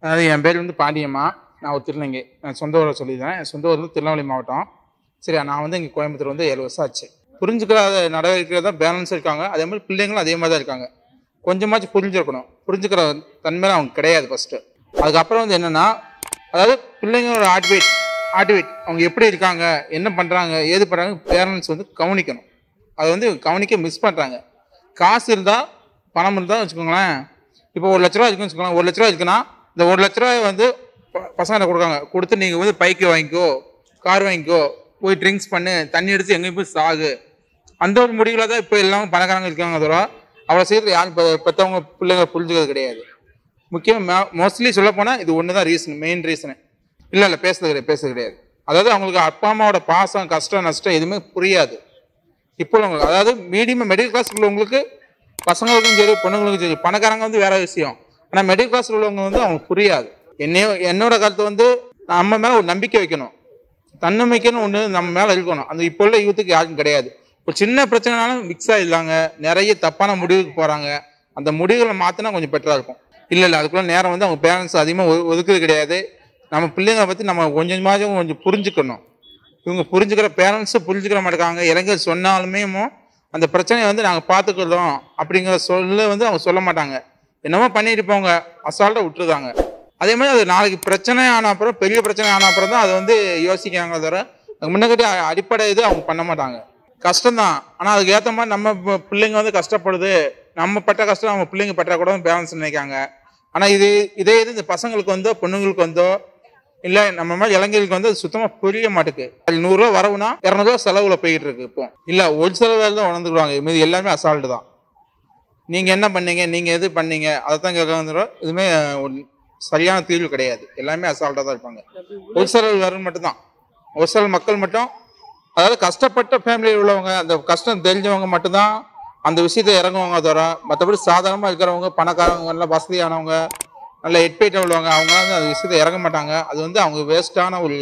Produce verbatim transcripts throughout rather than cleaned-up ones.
அதாவது என் பேர் வந்து பாண்டியம்மா. நான் ஒரு திருநங்கை. நான் சொந்த ஊரை சொல்லிடுறேன். என் சொந்த ஊர் வந்து திருநெல்வேலி மாவட்டம். சரியா, நான் வந்து இங்கே கோயம்புத்தூர் வந்து ஏழு வருஷம் ஆச்சு. புரிஞ்சுக்காத நடவடிக்கை தான் பேலன்ஸ் இருக்காங்க. அதே மாதிரி பிள்ளைங்களும் அதே மாதிரி தான் இருக்காங்க. கொஞ்சமாச்சும் புரிஞ்சுக்கணும். புரிஞ்சுக்கிற தன்மையில அவங்க கிடையாது ஃபஸ்ட்டு. அதுக்கப்புறம் வந்து என்னென்னா, அதாவது பிள்ளைங்களோட ஆக்டிவேட் ஆக்டிவேட் அவங்க எப்படி இருக்காங்க, என்ன பண்ணுறாங்க, ஏது பண்ணுறாங்க, பேரண்ட்ஸ் வந்து கவனிக்கணும். அதை வந்து கவனிக்க மிஸ் பண்ணுறாங்க. காசு இருந்தால், பணம் இருந்தால் வச்சுக்கோங்களேன். இப்போ ஒரு லட்ச ரூபா இருக்குன்னு வச்சுக்கோங்களேன். ஒரு லட்ச ரூபா இருக்குன்னா இந்த ஒரு லட்ச ரூபாய் வந்து பசங்களை கொடுக்காங்க. கொடுத்து நீங்கள் வந்து பைக்கு வாங்கிக்கோ, கார் வாங்கிக்கோ, போய் ட்ரிங்க்ஸ் பண்ணு, தண்ணி எடுத்து எங்கேயும் போய் சாகு, அந்த ஒரு முடிவில் தான் இப்போ எல்லாம் பணக்காரங்க இருக்காங்க. தவிர அவ்வளோ சீக்கிரம் யாரும் பெற்றவங்க பிள்ளைங்க புரிஞ்சுக்கிறது கிடையாது. முக்கியமாக மோஸ்ட்லி சொல்லப்போனால் இது ஒன்று தான் ரீசன், மெயின் ரீசனு. இல்லை இல்லை பேசுறது கிடையாது பேசுறது கிடையாது அதாவது அவங்களுக்கு அப்பா அம்மாவோட பாசம், கஷ்டம், நஷ்டம் எதுவுமே புரியாது. இப்போ உங்களுக்கு அதாவது மீடியம் மிடில் கிளாஸ் உள்ளவங்களுக்கு, பசங்களுக்கும் சரி பொண்ணுங்களுக்கும் சரி, பணக்காரங்க வந்து வேற விஷயம். ஆனால் மிடில் கிளாஸ் உள்ளவங்க வந்து அவங்களுக்கு புரியாது. என்னையோ என்னோட கருத்து வந்து நம்ம மேலே ஒரு நம்பிக்கை வைக்கணும், தன்னம்பிக்கைன்னு ஒன்று நம்ம மேலே இருக்கணும். அந்த இப்போ உள்ள யூத்துக்கு யாருக்கும் கிடையாது. ஒரு சின்ன பிரச்சனைனாலும் மிக்ஸ் ஆகிடலாங்க, நிறைய தப்பான முடிவுக்கு போகிறாங்க. அந்த முடிவுகளை மாற்றினா கொஞ்சம் பெட்டராக இருக்கும். இல்லை இல்லை அதுக்குள்ள நேரம் வந்து அவங்க பேரண்ட்ஸ் அதிகமாக ஒதுக்குறது கிடையாது. நம்ம பிள்ளைங்களை பற்றி நம்ம கொஞ்சம் கொஞ்சம் கொஞ்சம் புரிஞ்சுக்கணும். இவங்க புரிஞ்சுக்கிற பேரண்ட்ஸும் புரிஞ்சுக்கிற மாட்டேங்காங்க. இளைஞர் சொன்னாலுமே அந்த பிரச்சனையை வந்து நாங்கள் பார்த்துக்கிறோம் அப்படிங்கிற சொல்ல வந்து அவங்க சொல்ல மாட்டாங்க. என்னமோ பண்ணிட்டு போங்க, அசால்ட்டாக விட்டுருக்காங்க. அதே மாதிரி அது நாளைக்கு பிரச்சனை ஆன அப்புறம், பெரிய பிரச்சனை ஆன அப்புறம் தான் அதை வந்து யோசிக்காங்க. தவிர முன்னக்கட்டி அடிப்படை இது அவங்க பண்ண மாட்டாங்க. கஷ்டம்தான், ஆனால் அதுக்கு ஏற்ற மாதிரி நம்ம பிள்ளைங்க வந்து கஷ்டப்படுது, நம்ம பட்ட கஷ்டம் நம்ம பிள்ளைங்க பற்றக்கூடாதுன்னு பேரண்ட்ஸ் நினைக்காங்க. ஆனால் இது இதே இது இந்த பசங்களுக்கு வந்தோ பொண்ணுங்களுக்கு வந்தோ இல்லை நம்ம மாதிரி இளைஞர்களுக்கு வந்து அது சுத்தமாக புரிய மாட்டேக்கு. அது நூறுரூவா வரவுனா இரநூறுவா செலவில் போய்கிட்டு இருக்கு. இப்போ இல்லை ஒரு சில வேலை தான் உணர்ந்துக்குவாங்க. மீது எல்லாமே அசால்ட்டு தான். நீங்கள் என்ன பண்ணீங்க, நீங்கள் எது பண்ணீங்க, அதை தான் கேட்க வந்துடும். இதுவுமே சரியான தீர்வு கிடையாது. எல்லாமே அசால்ட்டாக தான் இருப்பாங்க. ஒரு சில வேறு மட்டும்தான், ஒரு சில மக்கள் மட்டும், அதாவது கஷ்டப்பட்ட ஃபேமிலியில் உள்ளவங்க, அந்த கஷ்டம் தெரிஞ்சவங்க மட்டும்தான் அந்த விஷயத்தை இறங்குவாங்க. தவிர மற்றபடி சாதாரணமாக இருக்கிறவங்க, பணக்காரவங்க, நல்ல வசதியானவங்க, நல்ல ஹெட்பேட்டாக உள்ளவங்க, அவங்களாம் வந்து அந்த விஷயத்தை இறங்க மாட்டாங்க. அது வந்து அவங்க வேஸ்ட்டான ஒரு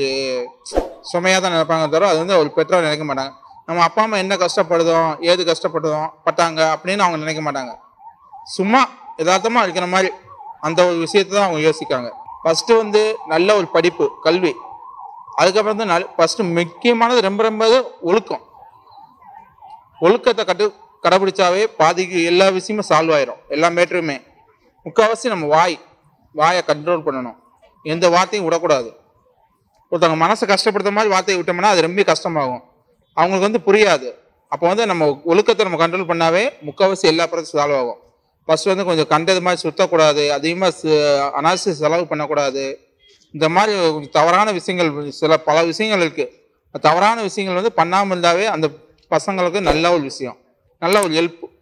சுமையாக தான் நினைப்பாங்க. தவிர அது வந்து ஒரு பெற்றோர் நினைக்க மாட்டாங்க. நம்ம அப்பா அம்மா என்ன கஷ்டப்படுதோம், ஏது கஷ்டப்படுதோம் பட்டாங்க அப்படின்னு அவங்க நினைக்க மாட்டாங்க. சும்மா யதார்த்தமாக இருக்கிற மாதிரி அந்த ஒரு விஷயத்தை தான் அவங்க யோசிக்காங்க. ஃபஸ்ட்டு வந்து நல்ல ஒரு படிப்பு, கல்வி. அதுக்கப்புறம் வந்து நல் ஃபஸ்ட்டு முக்கியமானது ரொம்ப ரொம்ப ஒழுக்கம். ஒழுக்கத்தை கட்டு கடைபிடிச்சாவே பாதிக்கு எல்லா விஷயமும் சால்வ் ஆயிரும். எல்லா மேட்டருமே. முக்கால்வாசி நம்ம வாய் வாயை கண்ட்ரோல் பண்ணணும். எந்த வார்த்தையும் விடக்கூடாது. ஒருத்தவங்க மனசை கஷ்டப்படுத்த மாதிரி வார்த்தையை விட்டோம்னா அது ரொம்ப கஷ்டமாகும். அவங்களுக்கு வந்து புரியாது. அப்போ வந்து நம்ம ஒழுக்கத்தை நம்ம கண்ட்ரோல் பண்ணாவே முக்கால்வாசி எல்லா பிரச்சனையும் சால்வ் ஆகும். ஃபஸ்ட்டு வந்து கொஞ்சம் கண்டது மாதிரி சுற்றக்கூடாது, அதிகமாக அனாவசிய செலவு பண்ணக்கூடாது. இந்த மாதிரி தவறான விஷயங்கள் சில பல விஷயங்கள் இருக்குது. தவறான விஷயங்கள் வந்து பண்ணாமல் இருந்தாவே அந்த பசங்களுக்கு நல்ல ஒரு விஷயம், நல்ல ஒரு ஹெல்ப்.